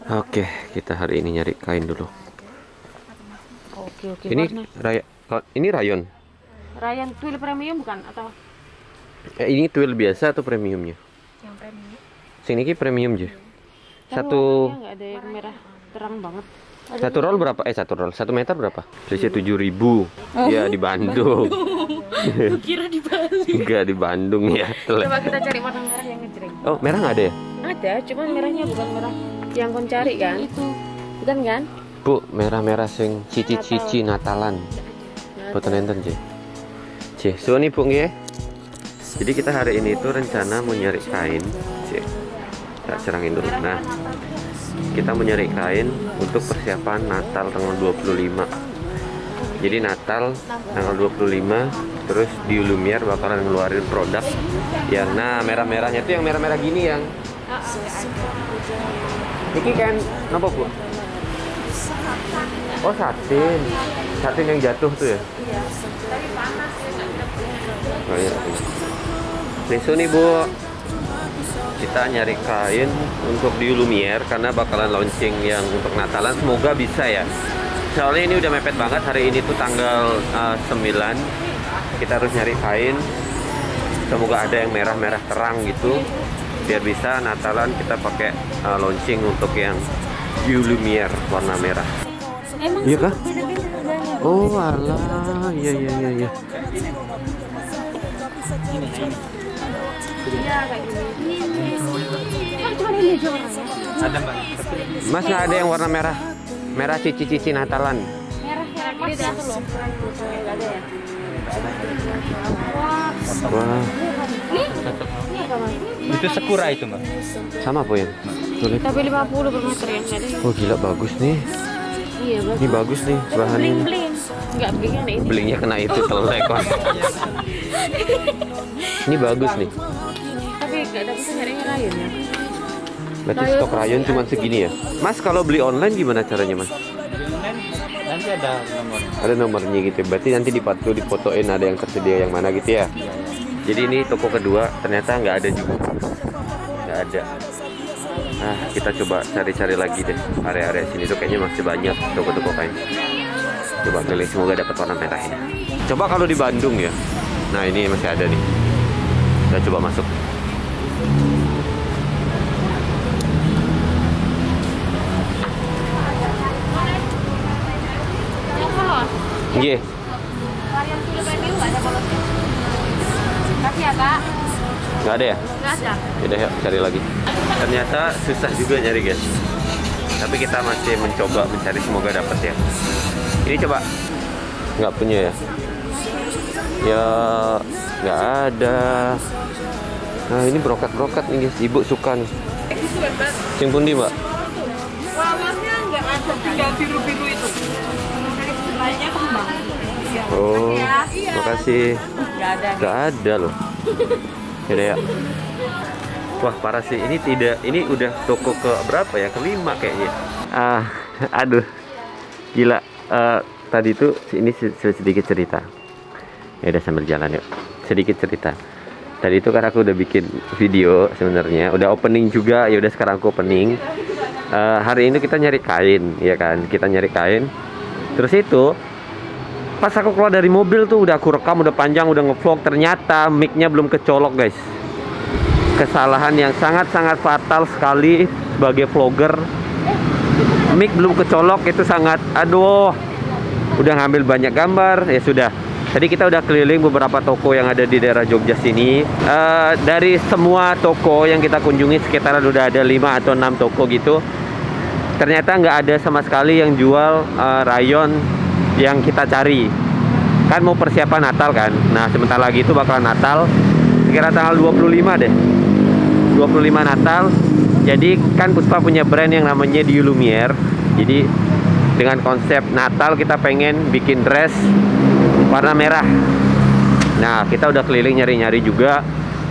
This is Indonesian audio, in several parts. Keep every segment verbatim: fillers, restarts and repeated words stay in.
Oke, kita hari ini nyari kain dulu. Oke, oke. Ini warna. raya, ini rayon. Rayon twill premium bukan atau Eh, ini twill biasa atau premiumnya? yang premium? Sini ki premium aja. Tapi Satu warnanya nggak ada yang merah terang banget. Ada satu roll berapa? Eh satu roll, satu meter berapa? Selisih tujuh ribu. Ya di Bandung. Kira di Bali. Enggak di Bandung ya. Coba kita cari warna merah yang ngejreng. Oh merah nggak ada ya? Ada, cuman merahnya bukan merah yang kon cari kan? Itu. Bukan kan? Bu, merah-merah sing cici-cici Natalan. Boten enten je. Je, suwun Ibu nggih. Jadi kita hari ini tuh rencana mau nyari kain. Je. Tak cerangin dulu. Nah, kita mau nyari kain untuk persiapan Natal tanggal dua puluh lima. Jadi Natal tanggal dua puluh lima, terus di Lumiere bakalan ngeluarin produk yang nah merah-merahnya tuh yang merah-merah gini yang ini kan apa Bu? Oh satin, satin yang jatuh tuh ya? Iya. Tapi panas ya. Oh iya. Nisu nih Bu, kita nyari kain untuk di Lumiere karena bakalan launching yang untuk Natalan. Semoga bisa ya. Soalnya ini udah mepet banget, hari ini tuh tanggal uh, sembilan. Kita harus nyari kain. Semoga ada yang merah-merah terang gitu, biar bisa Natalan kita pakai uh, launching untuk yang View Lumiere warna merah. Emang Iya kah? beda-beda harganya. Oh alah, iya iya iya iya. Iya kayak gini. Oh, cuma ini aja warnanya. Ada Mbak. Mas nggak ada yang warna merah? Merah cici-cici Natalan. Merah yang beda tuh loh. Nggak ada ya? Wah. Wah, Ini? Ini apa mas? Itu Sakura itu Mbak. sama Bu ya? Tulis. Tapi lima puluh per meter yang ada. Oh gila bagus nih. Iya bagus. Ini bagus nih bahannya. Bling bling. Enggak blingnya nih ini. Blingnya kena itu telek kan. Ini bagus nih. Tapi nggak ada bisa nyari rayon ya. Berarti stok rayon cuma segini ya. Mas kalau beli online gimana caranya Mas? Nanti ada nomor. Ada nomornya gitu. Berarti nanti dipatu difotoin ada yang tersedia yang mana gitu ya. Jadi ini toko kedua ternyata nggak ada juga. Nggak ada. Nah kita coba cari-cari lagi deh. Area-area sini tuh kayaknya masih banyak toko-toko kain. Coba keliling semoga dapat warna merah ini. Coba kalau di Bandung ya. Nah ini masih ada nih. Kita coba masuk. Yang polos. Iya. Varian full premium nggak ada polosnya. Kasih ya kak. Nggak ada ya? Nggak ada. Yaudah yuk cari lagi. Ternyata susah juga nyari guys. Tapi kita masih mencoba mencari semoga dapat ya. Ini coba. Nggak punya ya? Ya nggak ada. Nah ini brokat-brokat nih guys. Ibu suka nih. Sing pundi mbak? Powernya nggak ada. Tinggal biru-biru itu. Lainnya kembang. Oh, Iya. makasih. Nggak ada. Nggak ada loh. Yaudah ya. Wah parah sih, ini tidak, ini udah toko ke berapa ya, kelima kayaknya. Ah, aduh, gila. Uh, tadi tuh ini sedikit cerita. Ya udah sambil jalan yuk. Sedikit cerita. Tadi itu kan aku udah bikin video sebenarnya, udah opening juga. Ya udah sekarang aku opening. Uh, hari ini kita nyari kain, ya kan? Kita nyari kain. Terus itu pas aku keluar dari mobil tuh udah aku rekam, udah panjang, udah ngevlog. Ternyata mic-nya belum kecolok guys. Kesalahan yang sangat-sangat fatal sekali sebagai vlogger. Mic belum kecolok itu sangat, aduh. Udah ngambil banyak gambar, ya sudah. Tadi kita udah keliling beberapa toko yang ada di daerah Jogja sini. Uh, dari semua toko yang kita kunjungi sekitaran udah ada lima atau enam toko gitu. Ternyata nggak ada sama sekali yang jual uh, rayon yang kita cari. Kan mau persiapan Natal kan. Nah sebentar lagi itu bakalan Natal. Sekira tanggal dua puluh lima deh. dua puluh lima Natal. Jadi kan Puspa punya brand yang namanya di Lumiere. Jadi dengan konsep Natal kita pengen bikin dress warna merah. Nah kita udah keliling nyari-nyari juga.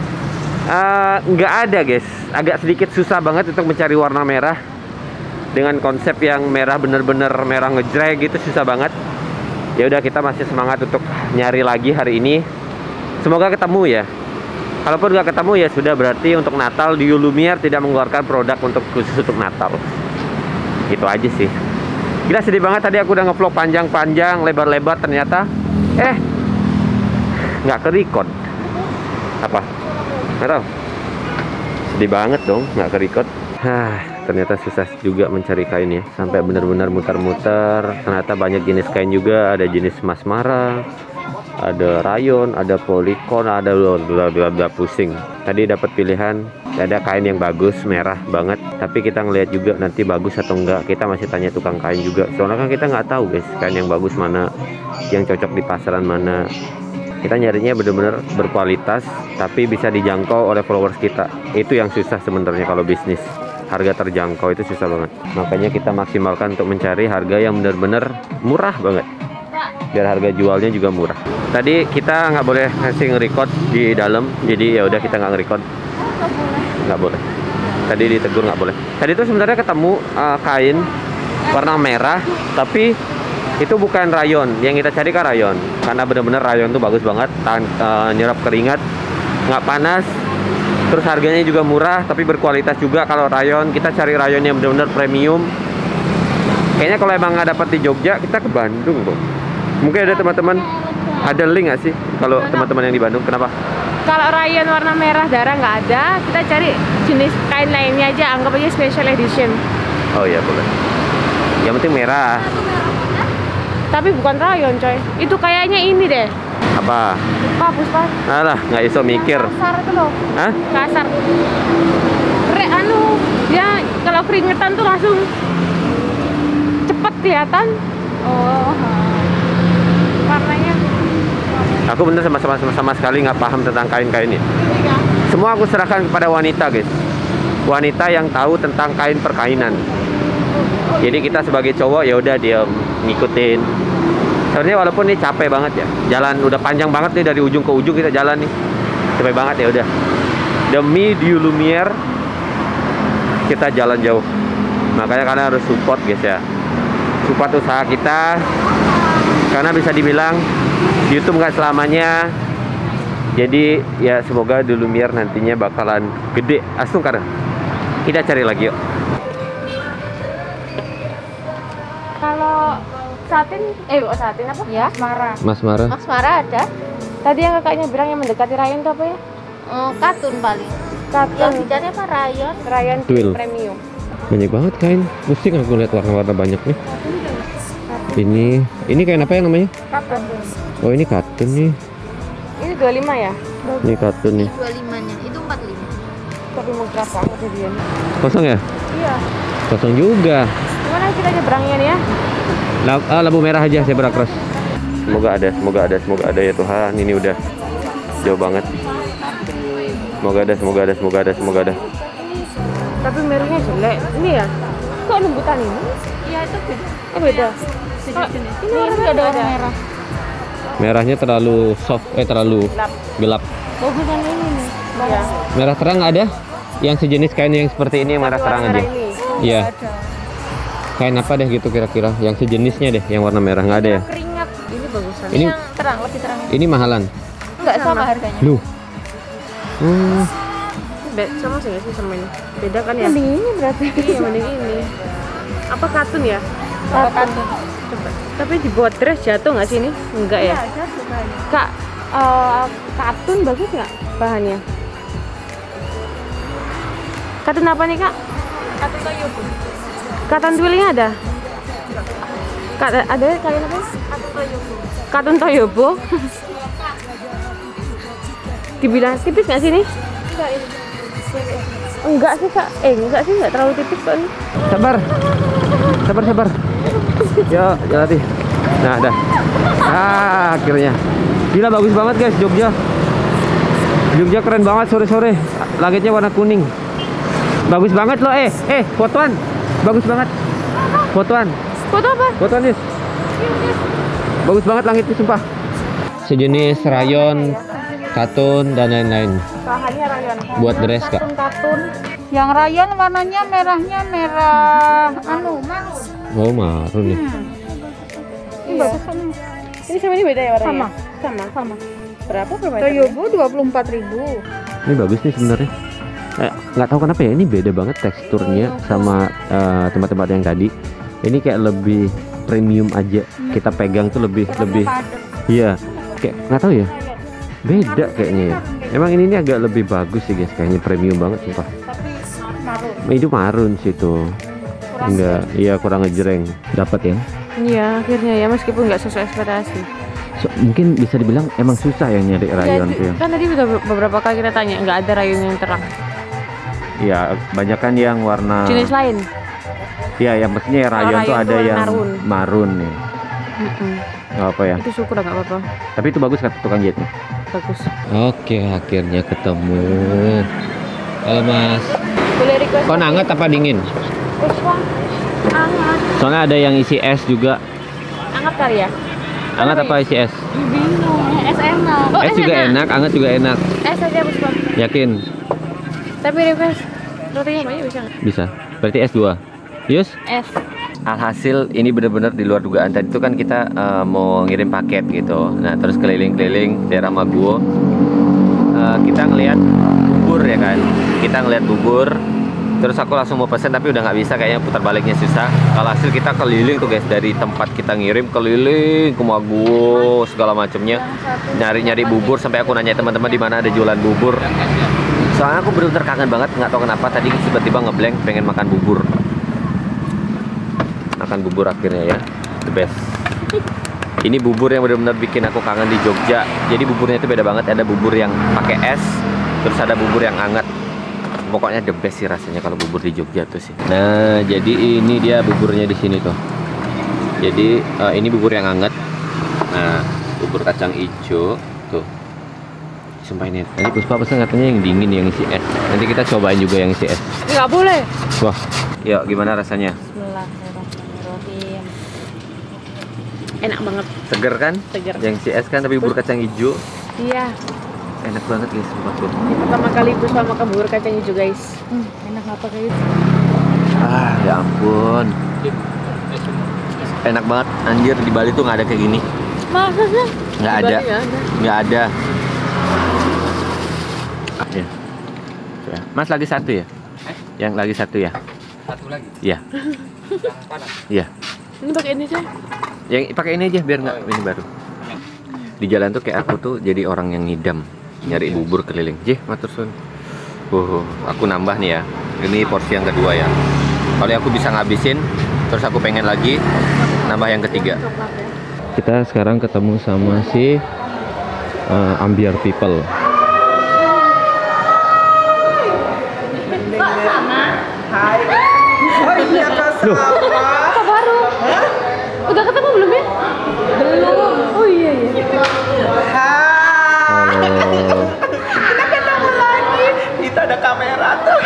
uh, Nggak ada guys. Agak sedikit susah banget untuk mencari warna merah dengan konsep yang merah bener-bener merah ngejreng gitu, susah banget. Ya udah kita masih semangat untuk nyari lagi hari ini. Semoga ketemu ya. Kalaupun nggak ketemu ya sudah, berarti untuk Natal di Lumiere tidak mengeluarkan produk untuk khusus untuk Natal. Gitu aja sih. Gila sedih banget, tadi aku udah ngevlog panjang-panjang, lebar-lebar, ternyata eh nggak ke-record. Apa? Nggak tahu. Sedih banget dong, nggak ke-record. Hah, ternyata susah juga mencari kain ya. Sampai benar-benar muter-muter. Ternyata banyak jenis kain juga. Ada jenis masmara, ada rayon, ada polikon, ada bla pusing. Tadi dapat pilihan, ada kain yang bagus, merah banget. Tapi kita ngelihat juga nanti bagus atau enggak. Kita masih tanya tukang kain juga. Soalnya kan kita nggak tahu guys, kain yang bagus mana, yang cocok di pasaran mana. Kita nyarinya benar-benar berkualitas, tapi bisa dijangkau oleh followers kita. Itu yang susah sebenarnya kalau bisnis. Harga terjangkau itu susah banget. Makanya kita maksimalkan untuk mencari harga yang benar-benar murah banget. Biar harga jualnya juga murah. Tadi kita nggak boleh ngasih nge-record di dalam, jadi ya udah kita nggak nge-record. Nggak boleh. Tadi ditegur nggak boleh. Tadi itu sebenarnya ketemu uh, kain warna merah, tapi itu bukan rayon. Yang kita cari kan rayon, karena benar-benar rayon tuh bagus banget, tahan, uh, nyerap keringat, nggak panas. Terus harganya juga murah, tapi berkualitas juga. Kalau rayon, kita cari rayon yang benar-benar premium. Kayaknya kalau emang nggak dapat di Jogja, kita ke Bandung kok. Mungkin ada teman-teman, ada link nggak sih kalau teman-teman yang di Bandung? Kenapa? Kalau rayon warna merah darah nggak ada, kita cari jenis kain lainnya aja, anggap aja special edition. Oh iya boleh. Yang penting merah. Tapi bukan rayon coy, itu kayaknya ini deh. Apa? Apa Puspa? Alah, nggak iso mikir. Kasar itu loh. Hah? Kasar. Re, anu, dia kalau keringetan tuh langsung cepet kelihatan. Oh, warnanya. Aku bener sama-sama sama sekali nggak paham tentang kain-kain ini. Semua aku serahkan kepada wanita guys. Wanita yang tahu tentang kain perkainan. Jadi kita sebagai cowok ya udah dia ngikutin. Sebenarnya walaupun ini capek banget ya, jalan udah panjang banget nih dari ujung ke ujung kita jalan nih, capek banget ya udah. Demi Dieu Lumière kita jalan jauh. Makanya kalian harus support guys ya, support usaha kita, karena bisa dibilang YouTube nggak selamanya. Jadi ya semoga Dieu Lumière nantinya bakalan gede. Asung karena kita cari lagi yuk. Kalau satin, eh kok satin apa? Ya. Masmara. Masmara. Masmara ada. Tadi yang kakaknya bilang yang mendekati rayon itu apa ya? Oh, katun paling. Katun. Yang dicari apa rayon? Rayon Twill. premium. Banyak banget kain. Pusing aku lihat warna-warna banyak nih. Ini, ini kain apa yang namanya? Katun. Oh ini katun nih. Ini dua puluh lima ya? Ini katun nih. dua puluh lima-nya. Itu empat puluh lima. Tapi mau berapa angkat dia? Kosong ya? Iya. Kosong juga. Gimana kita nyebrangnya nih ya? Lab, ah, lampu merah aja saya cross. Semoga ada, semoga ada, semoga ada ya Tuhan. Ini udah jauh banget. Semoga ada, semoga ada, semoga ada, semoga ada. Tapi merahnya jelek. Ini ya? Kok lembutan ini? Iya, itu beda. Oh beda. Sejenis. Ini warna ada warna merah. merah. Merahnya terlalu soft, eh terlalu Gelap. gelap. Bagusan ini nih. Iya. Merah terang ada? Yang sejenis kain yang seperti ini yang merah Tapi terang warna aja. ini. Iya. Kain apa deh gitu kira-kira? Yang sejenisnya deh, yang warna merah nggak ada ya? Keringat. Ini bagusan. Ini Yang terang, lebih terang. ini mahalan. Enggak sama harganya. Loh. Hmm. Be- sama sih nggak sih sama ini? Beda kan ya? Mending ini berarti. Iya mending ini. Apa katun ya? Apa katun? Coba. Tapi dibuat dress jatuh nggak sih ini? Enggak ya? jatuh kayaknya. Kak, eh, katun bagus nggak bahannya? Katun apa nih kak? Katun toyobo. Katun twillingnya ada? Kak, ada kalian apa? Katun toyobo. Katun toyobo. Dibilang tipis nggak sih ini? Enggak ini. Enggak sih kak. Eh enggak sih, nggak terlalu tipis kok ini. Sabar. Sabar, sabar. Yuk, jalan. Nah, dah. Ah, akhirnya. Gila bagus banget guys Jogja. Jogja keren banget sore-sore. Langitnya warna kuning. Bagus banget loh, eh, eh, fotoan. Bagus banget. Fotoan. Foto apa? Fotoan, Nis. Bagus banget langitnya sumpah. Sejenis rayon, katun dan lain-lain. Bahannya rayon. Buat dress, Kak. Katun. Yang rayon warnanya merahnya merah anu marun. Oh, marun nih. Ini bagus kan? Ini sama ini beda ya warnanya? Sama. Sama. Sama. Berapa per meter? Toyobo dua puluh empat ribu. Ini bagus nih sebenarnya. Eh, nggak tahu kenapa ya, ini beda banget teksturnya sama eh, tempat-tempat yang tadi. Ini kayak lebih premium aja, kita pegang tuh lebih lebih iya, kayak nggak tahu ya, beda kayaknya ya. Emang ini, ini agak lebih bagus sih guys, kayaknya premium banget sumpah. Itu marun sih tuh, enggak, iya kurang ngejreng. Dapat ya? Iya, akhirnya ya, meskipun nggak sesuai ekspektasi. So, mungkin bisa dibilang emang susah ya nyari rayon tuh ya. Kan tadi udah beberapa kali kita tanya, nggak ada rayon yang terang. Iya, banyak kan yang warna Jenis lain. Iya, yang maksudnya ya rayon, Oh, tuh rayon ada tuh yang marun. marun nih. Mm-mm. Nggak apa ya. Itu syukur nggak apa-apa. Tapi itu bagus kata tukang jahitnya. Bagus. Oke, akhirnya ketemu. Halo Mas. Boleh request? Kau hangat apa dingin? Hangat. Soalnya ada yang isi es juga. Hangat kali ya? Hangat apa isi es? Bingung. Es enak. Oh, Es juga enak, hangat juga enak. Es aja Puspa. Yakin? Tapi request rotinya banyak bisa nggak? Bisa. Berarti es dua. Yus? Es. Alhasil ini benar-benar di luar dugaan. Tadi itu kan kita uh, mau ngirim paket gitu. Nah terus keliling-keliling daerah Maguwo, uh, kita ngelihat bubur ya kan. Kita ngelihat bubur. Terus aku langsung mau pesen tapi udah nggak bisa, kayaknya putar baliknya susah. Alhasil kita keliling tuh guys, dari tempat kita ngirim keliling ke Maguwo segala macamnya, nyari-nyari bubur sampai aku nanya teman-teman di mana ada jualan bubur. Soalnya aku benar-benar kangen banget, nggak tahu kenapa tadi tiba-tiba ngeblank pengen makan bubur. Makan bubur akhirnya ya, the best. Ini bubur yang benar-benar bikin aku kangen di Jogja. Jadi buburnya itu beda banget, ada bubur yang pakai es, terus ada bubur yang hangat. Pokoknya the best sih rasanya kalau bubur di Jogja tuh sih. Nah, jadi ini dia buburnya di sini tuh. Jadi uh, ini bubur yang hangat. Nah, bubur kacang hijau tuh. Sumpah ini. Tadi Puspa pesan katanya yang dingin, yang isi es. Nanti kita cobain juga yang isi es. Nggak boleh. Wah, yuk gimana rasanya? Bismillahirrahmanirrahim. Enak banget. Seger kan? Seger. Yang isi es kan, tapi bubur kacang hijau. Iya. Enak banget guys, sumpah tuh. Ini pertama kali Puspa makan bubur kacang hijau guys. Hmm, enak apa kayak gitu? Ah, ya ampun. Enak banget. Anjir, di Bali tuh nggak ada kayak gini. Masa sih? Nggak Di ada. Bali nggak ada. Nggak ada. Ya. Ya. Mas lagi satu ya? Yang lagi satu ya? Satu lagi. Iya. Yang panas. Iya. Ini pakai ini aja. Yang pakai ini aja biar nggak ini baru. Di jalan tuh kayak aku tuh jadi orang yang ngidam, nyari bubur keliling. Jeh, matur suwun. Uh, aku nambah nih ya. Ini porsi yang kedua ya. Kalau aku bisa ngabisin, terus aku pengen lagi nambah yang ketiga. Kita sekarang ketemu sama si uh, Ambiar People. Apa baru? Udah ketemu belum ya? Belum. Oh iya iya. Halo. Kita ketemu lagi. Itu ada kamera tuh.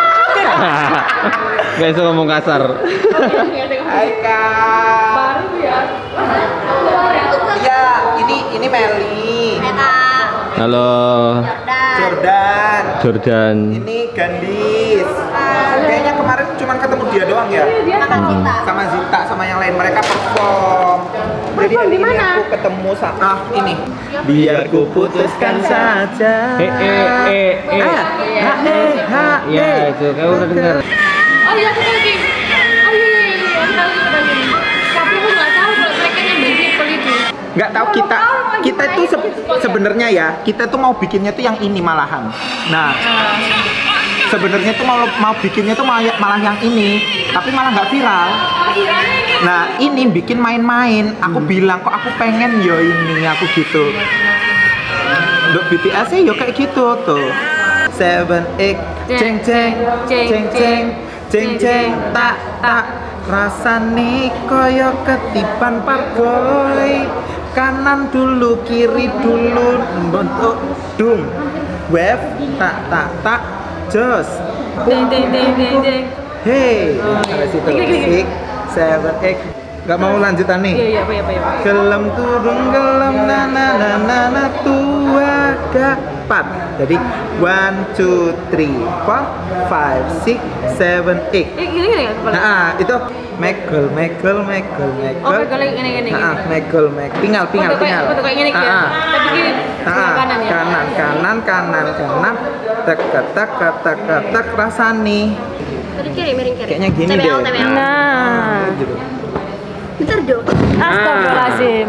Gak bisa ngomong kasar. Hai Kak. Baru ya. Iya, ini ini Meli. Halo. Jordan. Jordan. Ini Gandis. Kayaknya kemarin cuma ketemu dia doang ya. Sama Zita, sama yang lain, mereka perform. Jadi hari ini aku ketemu sama ah, ini. Biar ku putuskan saja. Eh eh eh eh. Ah, ha eh ha Ya itu kamu udah dengar. Oh iya aku tahu Kim. Oh iya iya iya aku tahu itu tadi. Tapi aku nggak tahu kalau mereka yang beli people itu. Nggak tahu kita kita itu se- sebenarnya ya, kita tuh mau bikinnya tuh yang ini malahan. Nah, sebenarnya tuh mau mau bikinnya tuh malah, malah yang ini, tapi malah nggak viral. Nah, ini bikin main-main. Aku bilang kok aku pengen yo ini, aku gitu. Untuk B T S sih yo kayak gitu tuh. Seven eight ceng ceng ceng ceng ceng ceng tak tak rasane koyo ketipan parboy. Kanan dulu, kiri dulu, bentuk dung, wave, tak tak tak, jos, Ding ding ding ding ding. hey, Oh, iya. sampai situ, Gini, gini, gini. six, seven, eight, Gak mau lanjutan nih. Iya iya apa ya apa ya. Gelem turun gelem na na na na na tua dapat. Jadi one two three four five six seven eight. Eh gini gini ya kepala. Nah, itu megel megel megel megel. Oh megel gini gini. Nah, megel megel. Tinggal tinggal Foto kayak- tinggal. foto kayak gini ya. Ah, ah. Tapi gini sebelah Ah, kanan ya. kanan kanan kanan kanan. Tak tak tak tak tak tak rasani. Miring kiri, miring kiri. Kayaknya gini T B L, deh. T B L. Nah. Gitu. Bentar dong. Astagfirullahaladzim.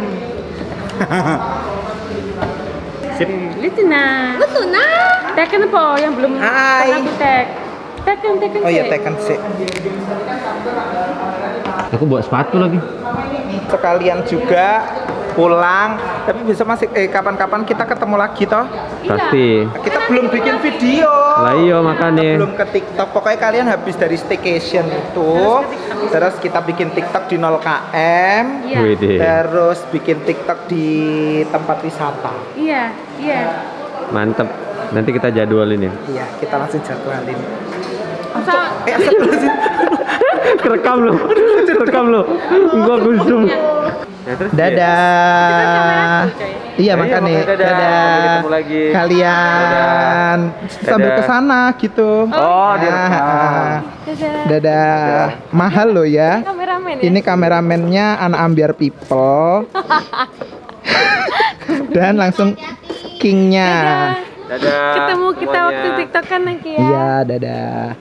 Sip. Lihat nah. Betul nah. Tekken po yang belum Hai. pernah aku tag. Tekken Tekken Oh iya, sih. tekan sih. Aku bawa sepatu lagi. Sekalian juga pulang, tapi bisa masih eh kapan-kapan kita ketemu lagi toh. Pasti. Kita belum bikin video. Lah iya makanya. Belum ke TikTok. Pokoknya kalian habis dari staycation itu, terus kita bikin TikTok di nol kilometer. Iya. Widih. Terus bikin TikTok di tempat wisata. Iya, iya. Mantep. Nanti kita jadwalin ya. Iya, kita langsung jadwalin. Masa Eh, astagfirullahaladzim. Kerekam lo. Kerekam lo. Gua gusum. Ya, terus ya. Dadah. Iya, Iya, makanya makanya dadah. Sampai ketemu lagi. Kalian sambil Dadah. ke sana gitu. Oh, dia Nah, rekam. Dadah. dadah. Mahal loh ya. Kameramen ya. Ini kameramennya anak ambiar people. Dan langsung kingnya. Dadah. Dadah. Ketemu kita semuanya. waktu TikTok kan lagi ya. Iya, dadah.